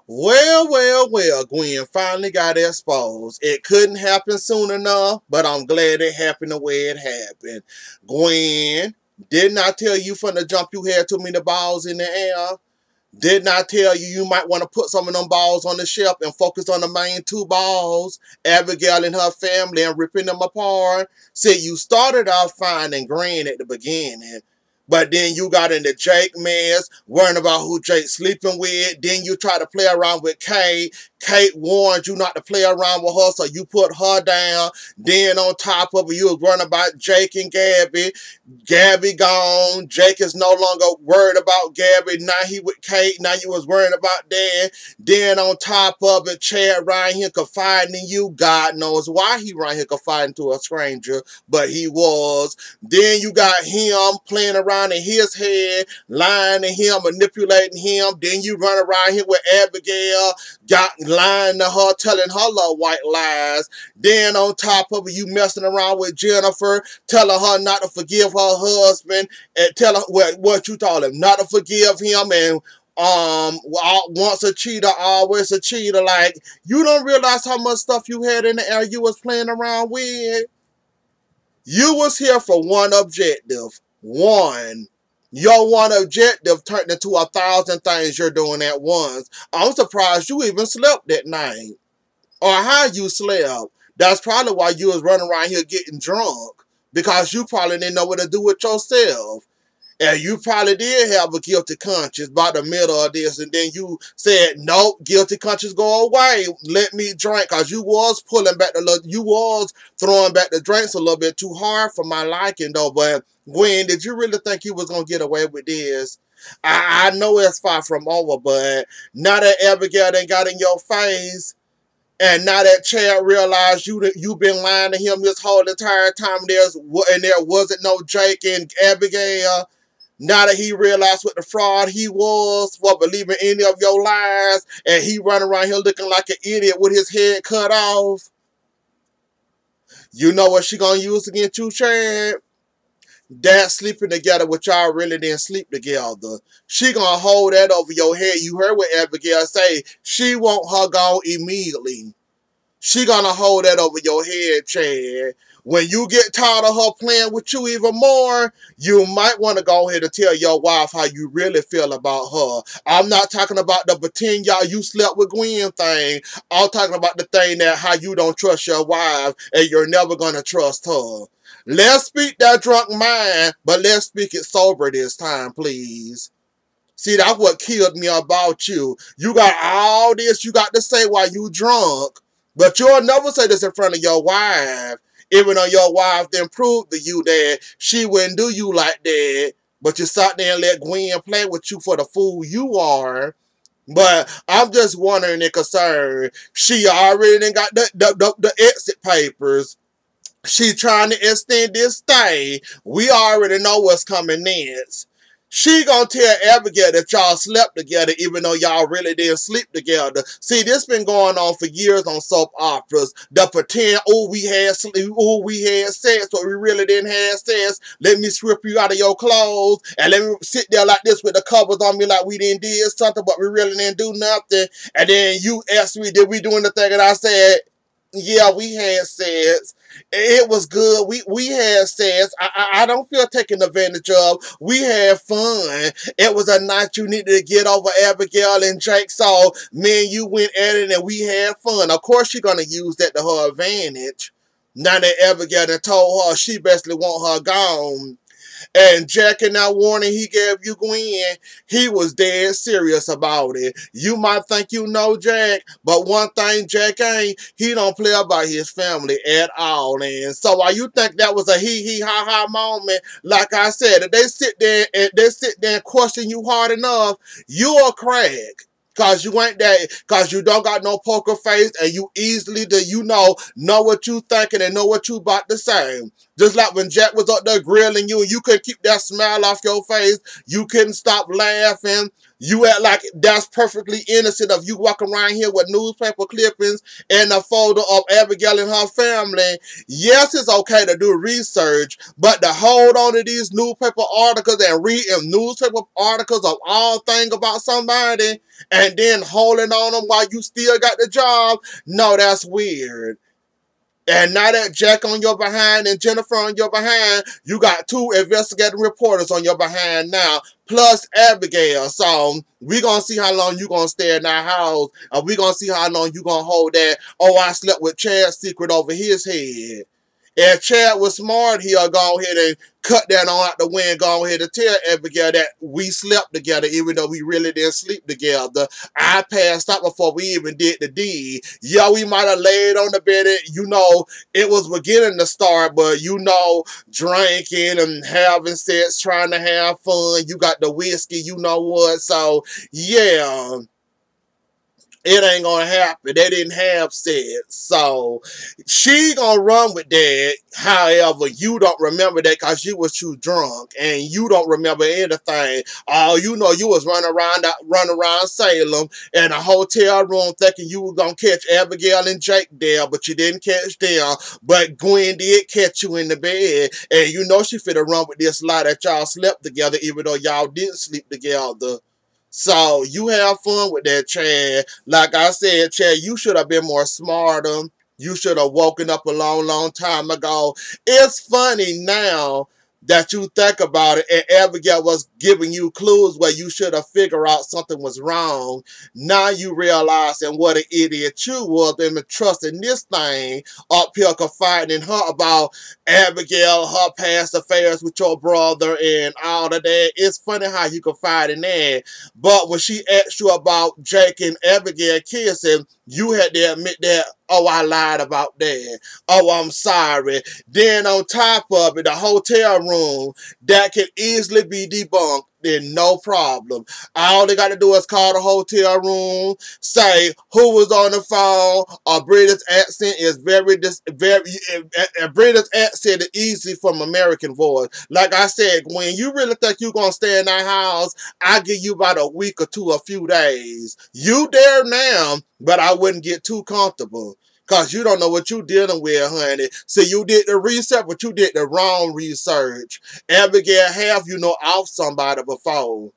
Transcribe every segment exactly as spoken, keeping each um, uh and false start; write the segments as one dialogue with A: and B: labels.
A: Well, well, well, Gwen finally got exposed. It couldn't happen soon enough, but I'm glad it happened the way it happened. Gwen, didn't I tell you from the jump you had too many balls in the air? Didn't I tell you you might want to put some of them balls on the shelf and focus on the main two balls, Abigail and her family, and ripping them apart? See, you started off fine and grand at the beginning, but then you got into Jake mess, worrying about who Jake's sleeping with. Then you try to play around with Kate. Kate warned you not to play around with her, so you put her down. Then on top of it, you was worrying about Jake and Gabby. Gabby gone. Jake is no longer worried about Gabby. Now he with Kate. Now you was worrying about that. Then on top of it, Chad right here confiding in you. God knows why he right here confiding to a stranger, but he was. Then you got him playing around in his head, lying to him, manipulating him. Then you run around here with Abigail, got lying to her, telling her little white lies. Then on top of it, you messing around with Jennifer, telling her not to forgive her husband, and tell her what, what you told him, not to forgive him, and um, once a cheater, always a cheater. Like, you don't realize how much stuff you had in the air you was playing around with. You was here for one objective. One. Your one objective turned into a thousand things you're doing at once. I'm surprised you even slept that night. Or how you slept. That's probably why you was running around here getting drunk. Because you probably didn't know what to do with yourself. And you probably did have a guilty conscience by the middle of this. And then you said, nope, guilty conscience go away. Let me drink. Because you was pulling back the, you was throwing back the drinks a little bit too hard for my liking though. But Gwen, did you really think you was going to get away with this? I, I know it's far from over, but now that Abigail done got in your face, and now that Chad realized you you've been lying to him this whole entire time, there's and there wasn't no Jake and Abigail. Now that he realized what the fraud he was for believing any of your lies, and he running around here looking like an idiot with his head cut off. You know what she gonna use against you, Chad? That sleeping together, which y'all really didn't sleep together. She gonna hold that over your head. You heard what Abigail say. She want her gone immediately. She gonna hold that over your head, Chad. When you get tired of her playing with you even more, you might want to go ahead and tell your wife how you really feel about her. I'm not talking about the pretend y'all you slept with Gwen thing. I'm talking about the thing that how you don't trust your wife and you're never gonna trust her. Let's speak that drunk mind, but let's speak it sober this time, please. See, that's what killed me about you. You got all this you got to say while you drunk, but you'll never say this in front of your wife. Even though your wife then proved to you that she wouldn't do you like that, but you sat there and let Gwen play with you for the fool you are. But I'm just wondering and concerned. She already done got the, the, the, the exit papers. She trying to extend this stay. We already know what's coming next. She gonna tell Abigail that y'all slept together even though y'all really didn't sleep together. See, this been going on for years on soap operas. The pretend, oh, we had oh, we had sex, but we really didn't have sex. Let me strip you out of your clothes and let me sit there like this with the covers on me like we didn't did something, but we really didn't do nothing. And then you asked me, did we do anything? And I said, yeah, we had sex. It was good. We we had sex. I, I I don't feel taken advantage of. We had fun. It was a night you needed to get over Abigail and Jake. So me and you went at it and we had fun. Of course she's gonna use that to her advantage. Now that Abigail done told her she basically want her gone. And Jack, in that warning he gave you, Gwen, he was dead serious about it. You might think you know Jack, but one thing Jack ain't, he don't play about his family at all. And so while you think that was a hee-hee-ha-ha moment, like I said, if they sit there and they sit there and question you hard enough, you a crack. Cause you ain't that, cause you don't got no poker face and you easily do, you know, know what you thinking and know what you about to say. Just like when Jack was up there grilling you and you couldn't keep that smile off your face, you couldn't stop laughing. You act like that's perfectly innocent of you walking around here with newspaper clippings and a photo of Abigail and her family. Yes, it's okay to do research, but to hold on to these newspaper articles and read newspaper articles of all things about somebody and then holding on them while you still got the job, no, that's weird. And now that Jack on your behind and Jennifer on your behind, you got two investigative reporters on your behind now, plus Abigail. So we gonna see how long you gonna stay in that house, and we gonna see how long you gonna hold that, oh, I slept with Chad's secret over his head. If Chad was smart, he'll go ahead and cut that on out the wind, go ahead and tell Abigail that we slept together, even though we really didn't sleep together. I passed out before we even did the deed. Yeah, we might have laid on the bed. It, you know, it was beginning to start, but you know, drinking and having sex, trying to have fun. You got the whiskey, you know what? So, yeah. It ain't gonna happen. They didn't have sex. So she gonna run with that. However, you don't remember that because you was too drunk and you don't remember anything. All you know, you was running around running around Salem in a hotel room thinking you were gonna catch Abigail and Jake there, but you didn't catch them. But Gwen did catch you in the bed. And you know she finna run with this lie that y'all slept together even though y'all didn't sleep together. So you have fun with that, Chad. Like I said, Chad, you should have been more smarter. You should have woken up a long, long time ago. It's funny now that you think about it, and Abigail was giving you clues where you should have figured out something was wrong. Now you realizing what an idiot you was and trusting this thing up here confiding in her about Abigail, her past affairs with your brother and all of that. It's funny how you confide in that. But when she asked you about Jake and Abigail kissing, you had to admit that, oh, I lied about that. Oh, I'm sorry. Then on top of it, the hotel room, that can easily be debunked. Then no problem. All they got to do is call the hotel room, say who was on the phone. A British accent is very, very, a British accent is easy from American voice. Like I said, when you really think you're going to stay in that house, I give you about a week or two, a few days. You there now, but I wouldn't get too comfortable. Because you don't know what you're dealing with, honey. So you did the research, but you did the wrong research. Abigail have, you know, off somebody before.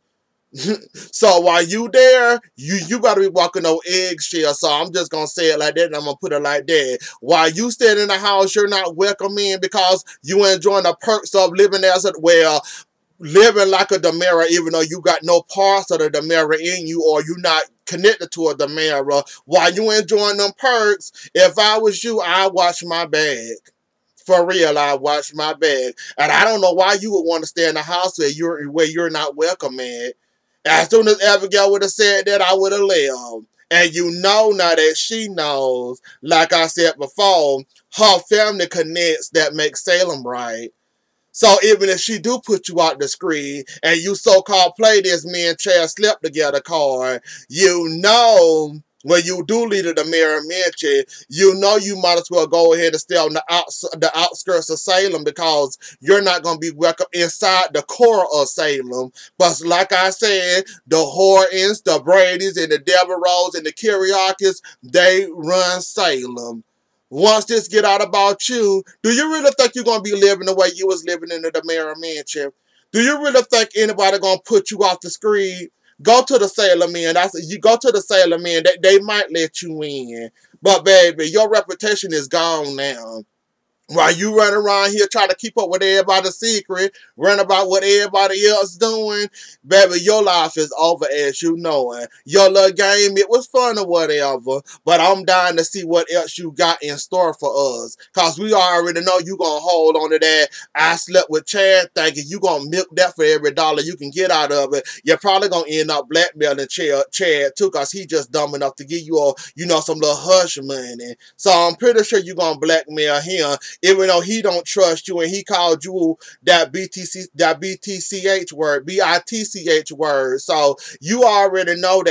A: So while you there, you, you better be walking on eggshells. So I'm just going to say it like that, and I'm going to put it like that. While you stand in the house, you're not welcome in because you enjoying the perks of living as it well. Living like a DiMera, even though you got no parts of the DiMera in you, or you're not connected to a DiMera. While you enjoying them perks, if I was you, I'd watch my bag. For real, I'd watch my bag. And I don't know why you would want to stay in the house where you're, where you're not welcome in. As soon as Abigail would have said that, I would have left. And you know now that she knows, like I said before, her family connects that makes Salem right. So even if she do put you out the screen and you so-called play this me and Chad slept together card, you know when you do lead the DiMera mention, you know you might as well go ahead and stay on the, outs the outskirts of Salem because you're not going to be welcome inside the core of Salem. But like I said, the Hortons, the Brady's, and the Devereaux, and the Kiriakis, they run Salem. Once this get out about you, do you really think you're going to be living the way you was living in the DiMera mansion? Do you really think anybody going to put you off the screen? Go to the Salem man. That's, you go to the Salem man. They, they might let you in. But baby, your reputation is gone now. While you run around here trying to keep up with everybody's secret, run about what everybody else doing, baby, your life is over as you know it. Your little game, it was fun or whatever, but I'm dying to see what else you got in store for us. Because we already know you going to hold on to that I slept with Chad thinking you going to milk that for every dollar you can get out of it. You're probably going to end up blackmailing Chad, Chad too because he just dumb enough to give you, a, you know, some little hush money. So I'm pretty sure you're going to blackmail him. Even though he don't trust you and he called you that B T C, that B T C H word, B I T C H word. So you already know that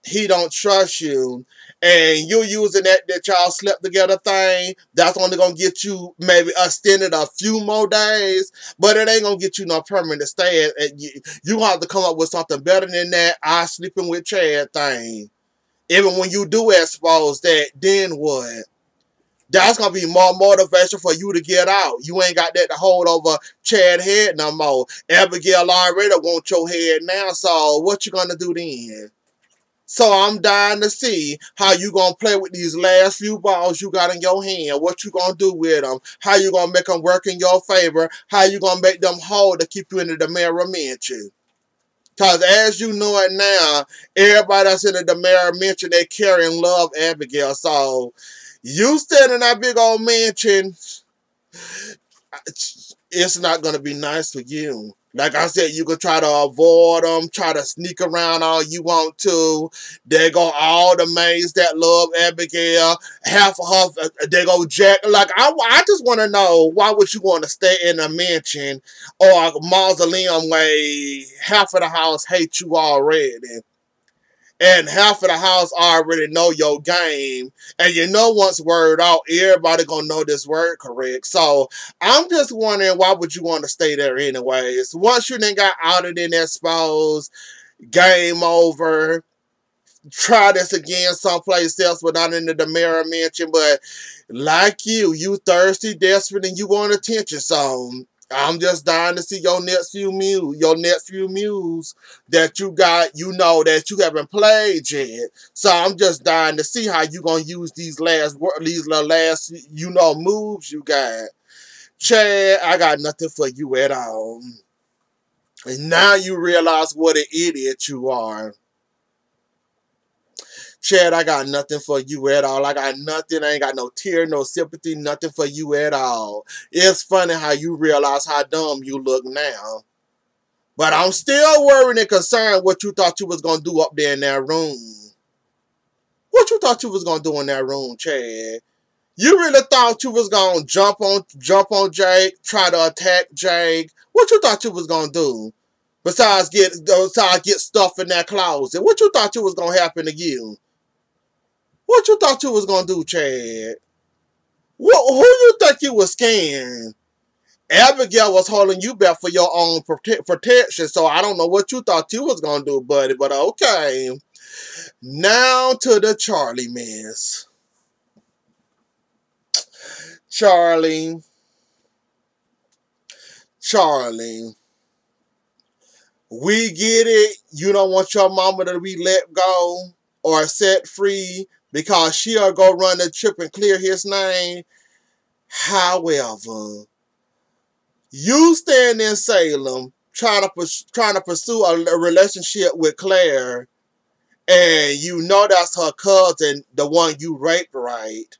A: he don't trust you, and you using that that y'all slept together thing, that's only gonna get you maybe extended a few more days, but it ain't gonna get you no permanent stay. And you, you have to come up with something better than that I sleeping with Chad thing. Even when you do expose that, then what? That's gonna be more motivation for you to get out. You ain't got that to hold over Chad's head no more. Abigail already want your head now, so what you gonna do then? So I'm dying to see how you gonna play with these last few balls you got in your hand. What you gonna do with them? How you gonna make them work in your favor? How you gonna make them hold to keep you in the DiMera Mansion? Because as you know it now, everybody that's in the DiMera Mansion, they carry and love Abigail. So you stand in that big old mansion, it's not going to be nice for you. Like I said, you can try to avoid them, try to sneak around all you want to. They go all the maids that love Abigail. Half of her, they go Jack. Like, I, I just want to know, why would you want to stay in a mansion or a mausoleum where half of the house hates you already? And half of the house already know your game. And you know once word out, everybody gonna know this word correct. So I'm just wondering, why would you want to stay there anyways? Once you then got outed and exposed, game over. Try this again someplace else without in the DiMera Mansion. But like you, you thirsty, desperate, and you want attention. So I'm just dying to see your next few moves, your next few moves that you got, you know, that you haven't played yet. So I'm just dying to see how you gonna use these last, these last, you know, moves you got. Chad, I got nothing for you at all. And now you realize what an idiot you are. Chad, I got nothing for you at all. I got nothing. I ain't got no tear, no sympathy, nothing for you at all. It's funny how you realize how dumb you look now. But I'm still worried and concerned what you thought you was going to do up there in that room. What you thought you was going to do in that room, Chad? You really thought you was going to jump on jump on Jake, try to attack Jake? What you thought you was going to do? Besides get, besides get stuff in that closet. What you thought you was going to happen to you? What you thought you was gonna do, Chad? What, who you think you was scaring? Abigail was holding you back for your own prote protection, so I don't know what you thought you was gonna do, buddy, but okay. Now to the Charlie mess. Charlie. Charlie. We get it. You don't want your mama to be let go or set free, because she'll go run the trip and clear his name. However, you stand in Salem trying to, trying to pursue a, a relationship with Claire, and you know that's her cousin, the one you raped, right?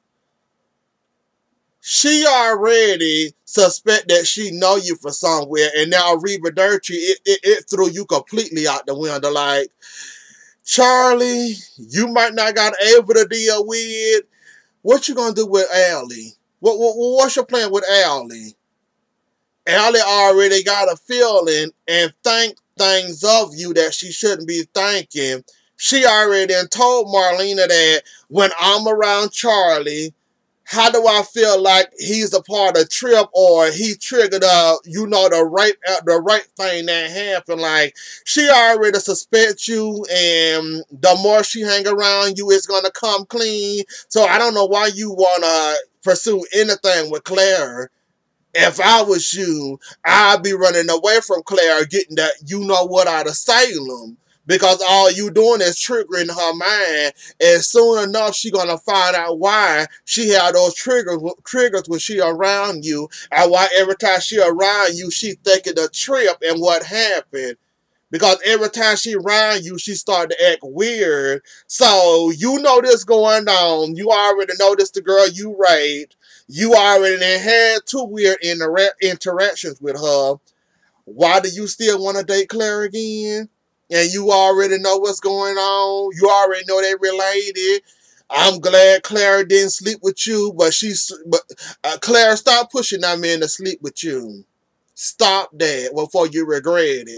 A: She already suspect that she know you from somewhere, and now Reba Dirty, it, it, it threw you completely out the window. Like, Charlie, you might not got able to deal with. What you gonna do with Allie? What, what what's your plan with Allie? Allie already got a feeling and think things of you that she shouldn't be thinking. She already done told Marlena that when I'm around Charlie, how do I feel like he's a part of Trip, or he triggered uh you know the right uh, the right thing that happened? Like, she already suspects you, and the more she hang around you, it's gonna come clean. So I don't know why you wanna pursue anything with Claire. If I was you, I'd be running away from Claire, getting that you know what out of Salem. Because all you doing is triggering her mind. And soon enough, she going to find out why she had those triggers, triggers when she around you. And why every time she around you, she thinking the Trip and what happened. Because every time she around you, she start to act weird. So you know this going on. You already know this the girl you raped. You already had two weird intera interactions with her. Why do you still want to date Claire again? And you already know what's going on. You already know they related. I'm glad Claire didn't sleep with you, but she's but uh, Claire, stop pushing that man to sleep with you. Stop that before you regret it.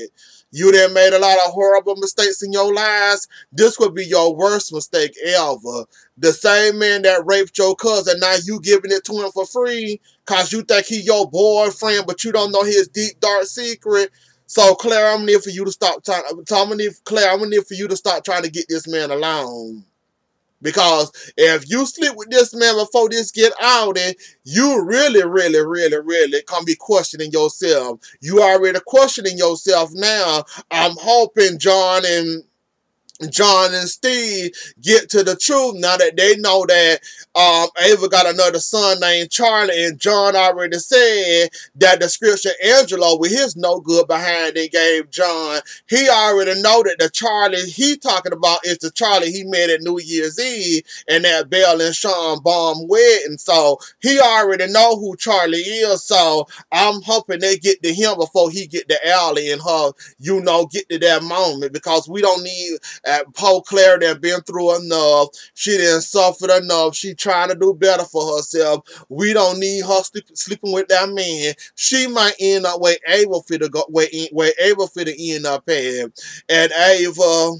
A: You done made a lot of horrible mistakes in your lives. This would be your worst mistake ever. The same man that raped your cousin, now you giving it to him for free because you think he your boyfriend, but you don't know his deep, dark secret. So, Claire, I'm need for you to stop trying. I'm gonna need, Claire, I'm gonna need for you to stop trying to get this man alone. Because if you sleep with this man before this get out, then you really, really, really, really can be questioning yourself. You already questioning yourself now. I'm hoping John and John and Steve get to the truth now that they know that um, Ava got another son named Charlie, and John already said that the scripture Angelo with his no good behind they gave John. He already know that the Charlie he talking about is the Charlie he met at New Year's Eve and that Belle and Sean bomb wedding. So he already know who Charlie is. So I'm hoping they get to him before he get to Allie and her, you know, get to that moment, because we don't need at Poe Claire that been through enough. She didn't suffer enough. She trying to do better for herself. We don't need her sleep, sleeping with that man. She might end up where Ava fit to go, where, where Ava fit to end up at. And Ava,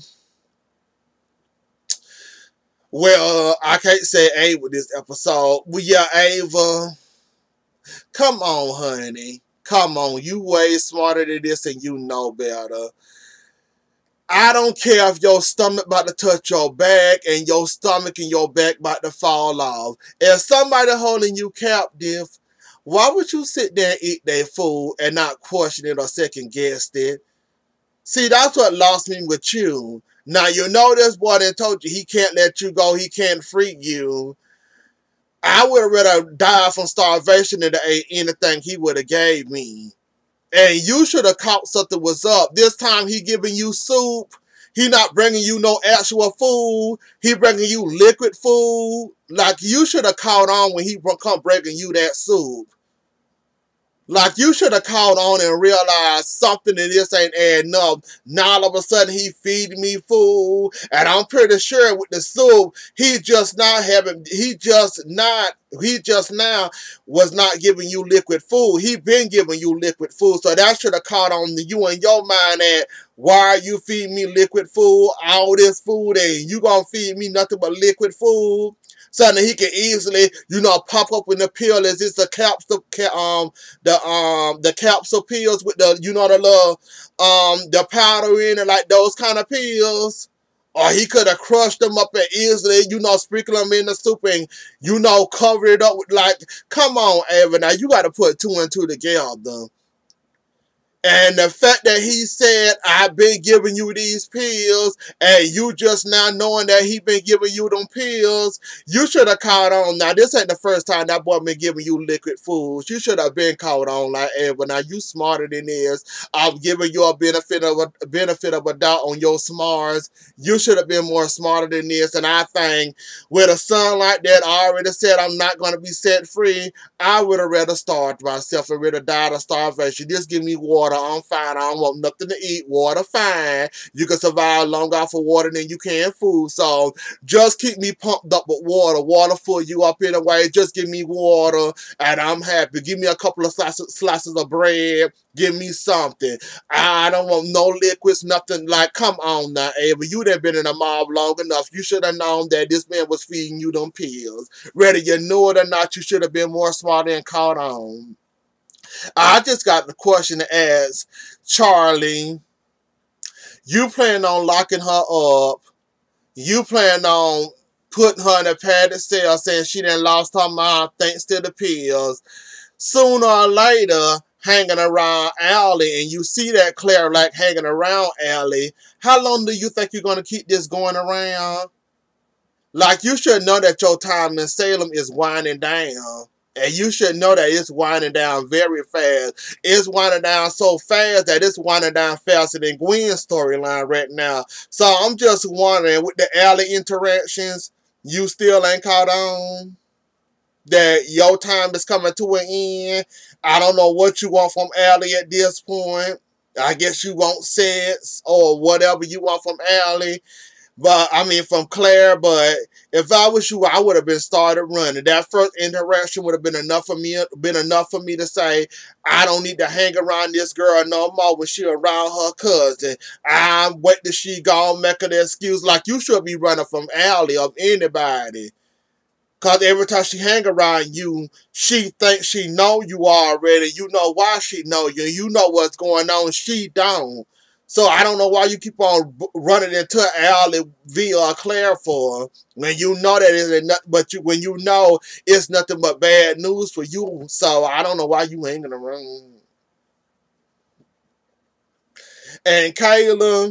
A: well, uh, I can't say Ava this episode. Well, yeah, Ava, come on, honey. Come on. You way smarter than this and you know better. I don't care if your stomach about to touch your back and your stomach and your back about to fall off. If somebody holding you captive, why would you sit there and eat their food and not question it or second guess it? See, that's what lost me with you. Now, you know this boy that told you he can't let you go, he can't free you. I would have rather died from starvation than to eat anything he would have gave me. And you should have caught something was up. This time he giving you soup. He not bringing you no actual food. He bringing you liquid food. Like, you should have caught on when he come bringing you that soup. Like, you should have caught on and realized something that this ain't adding up. Now all of a sudden he feeding me food. And I'm pretty sure with the soup, he just not having, he just not, he just now was not giving you liquid food. He been giving you liquid food. So that should have caught on you in your mind that, why are you feeding me liquid food, all this food, and you gonna feed me nothing but liquid food? Something he can easily, you know, pop up in the pill. Is this the capsule, um, the um, the capsule pills with the, you know, the little, um, the powder in it, like those kind of pills? Or he could have crushed them up and easily, you know, sprinkle them in the soup and, you know, cover it up with, like, come on, Ava, now you got to put two and two together. And the fact that he said, I've been giving you these pills, and you just now knowing that he been giving you them pills, you should have caught on. Now, this ain't the first time that boy been giving you liquid foods. You should have been caught on like ever. Now, you smarter than this. I'm giving you a benefit of a, benefit of a doubt on your smarts. You should have been more smarter than this. And I think with a son like that, I already said I'm not going to be set free. I would have rather starved myself and rather died of starvation. Just give me water. I'm fine. I don't want nothing to eat. Water, fine. You can survive longer off of water than you can food. So just keep me pumped up with water. Water fill you up in a way. Just give me water and I'm happy. Give me a couple of slices, slices of bread. Give me something. I don't want no liquids, nothing. Like, come on now, Ava. You done been in a mob long enough. You should have known that this man was feeding you them pills. Whether you knew it or not, you should have been more smart and caught on. I just got the question to ask Charlie. You plan on locking her up. You plan on putting her in a padded cell saying she done lost her mind thanks to the pills. Sooner or later, hanging around Allie, and you see that Claire like hanging around Allie, how long do you think you're going to keep this going around? Like, you should know that your time in Salem is winding down. And you should know that it's winding down very fast. It's winding down so fast that it's winding down faster than Gwen's storyline right now. So I'm just wondering, with the Allie interactions, you still ain't caught on? That your time is coming to an end? I don't know what you want from Allie at this point. I guess you want sex or whatever you want from Allie. But I mean, from Claire. But if I was you, I would have been started running. That first interaction would have been enough for me. Been enough for me to say, I don't need to hang around this girl no more when she around her cousin. I'm wait till she gone make an excuse. Like you should be running from Allie of anybody. Cause every time she hang around you, she thinks she know you already. You know why she know you. You know what's going on. She don't. So I don't know why you keep on running into Allie via Claire for when you know that it's not, but you when you know it's nothing but bad news for you. So I don't know why you hanging around. And Kayla,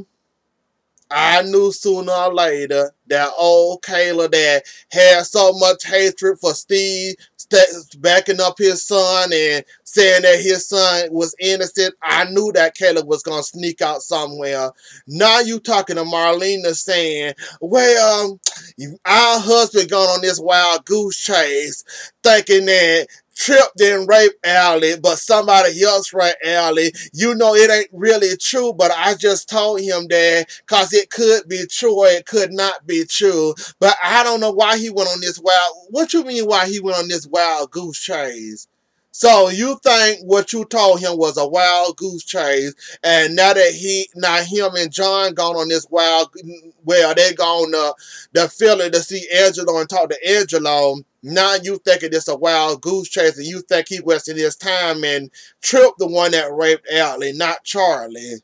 A: I knew sooner or later that old Kayla that had so much hatred for Steve backing up his son and saying that his son was innocent. I knew that Kayla was going to sneak out somewhere. Now you talking to Marlena saying, well, um, our husband gone on this wild goose chase thinking that Trip didn't rape Allie, but somebody else raped Allie. You know it ain't really true, but I just told him that because it could be true or it could not be true. But I don't know why he went on this wild... What you mean why he went on this wild goose chase? So you think what you told him was a wild goose chase, and now that he, now him and John gone on this wild, well, they gone to the Philly to see Angelo and talk to Angelo. Now you thinking it's a wild goose chase, and you think he wasted his time and Trip the one that raped Allie, not Charlie.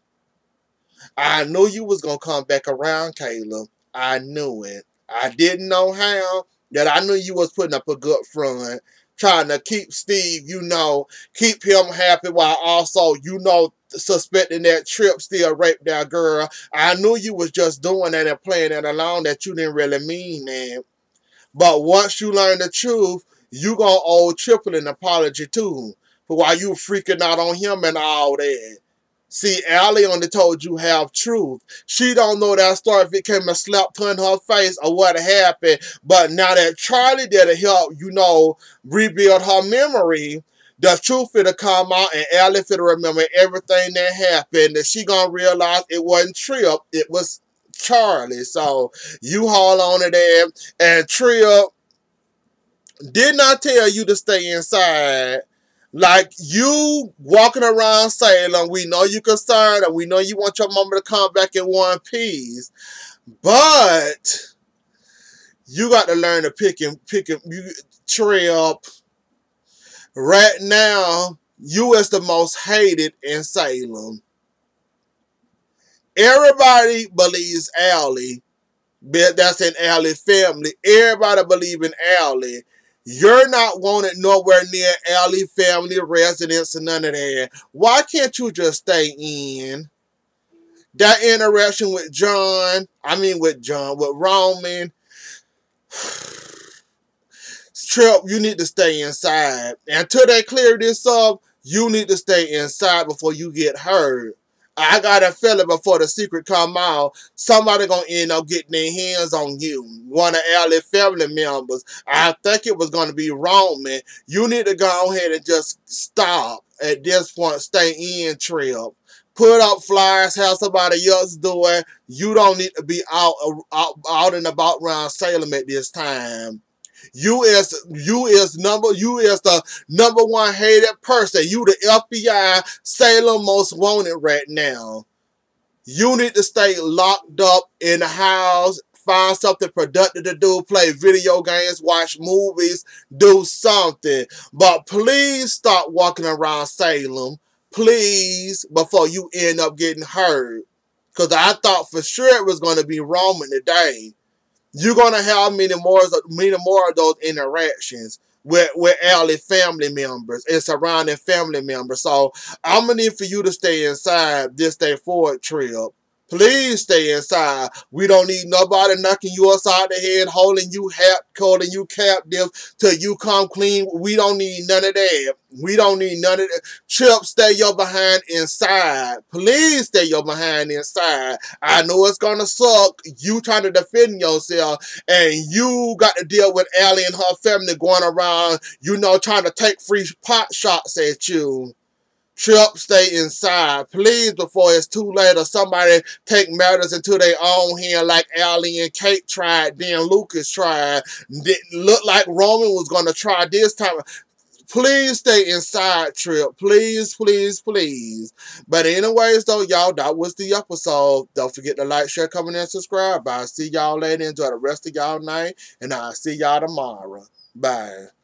A: I knew you was gonna come back around, Caleb. I knew it. I didn't know how, that I knew you was putting up a good front, trying to keep Steve, you know, keep him happy while also, you know, suspecting that Trip still raped that girl. I knew you was just doing that and playing that along, that you didn't really mean that. But once you learn the truth, you gonna owe Triple an apology too, for why you freaking out on him and all that. See, Allie only told you half truth. She don't know that story if it came a slap on her face or what happened. But now that Charlie did a help, you know, rebuild her memory, the truth finna come out and Allie finna remember everything that happened. And she gonna realize it wasn't Trip, it was Charlie. So you hold on to that. And Trip did not tell you to stay inside. Like, you walking around Salem, we know you're concerned, and we know you want your mama to come back in one piece. But you got to learn to pick and pick and Trip. Right now, you is the most hated in Salem. Everybody believes Allie. That's an Allie family. Everybody believe in Allie. You're not wanted nowhere near Allie family residence and none of that. Why can't you just stay in? That interaction with John, I mean with John, with Roman, Trip, you need to stay inside. Until they clear this up, you need to stay inside before you get hurt. I got a feeling before the secret come out, somebody gonna end up getting their hands on you. One of Allie's family members. I think it was gonna be Roman. You need to go ahead and just stop at this point. Stay in, Trip. Put up flyers, have somebody else do it. You don't need to be out, out, out and about around Salem at this time. You is you is number you is the number one hated person. You the F B I Salem most wanted right now. You need to stay locked up in the house. Find something productive to do. Play video games. Watch movies. Do something. But please stop walking around Salem. Please, before you end up getting hurt. Because I thought for sure it was going to be Roman today. You're going to have many more, many more of those interactions with, with Allie family members and surrounding family members. So I'm going to need for you to stay inside this day forward, Trip. Please stay inside. We don't need nobody knocking you upside the head, holding you hat, holding you captive till you come clean. We don't need none of that. We don't need none of that. Trip, stay your behind inside. Please stay your behind inside. I know it's gonna suck. You trying to defend yourself, and you got to deal with Allie and her family going around, you know, trying to take free pot shots at you. Trip, stay inside, please, before it's too late or somebody take matters into their own hand like Allie and Kate tried, then Lucas tried. Didn't look like Roman was going to try this time. Please stay inside, Trip. Please, please, please. But anyways, though, y'all, that was the episode. Don't forget to like, share, comment, and subscribe. Bye. See y'all later. Enjoy the rest of y'all night, and I'll see y'all tomorrow. Bye.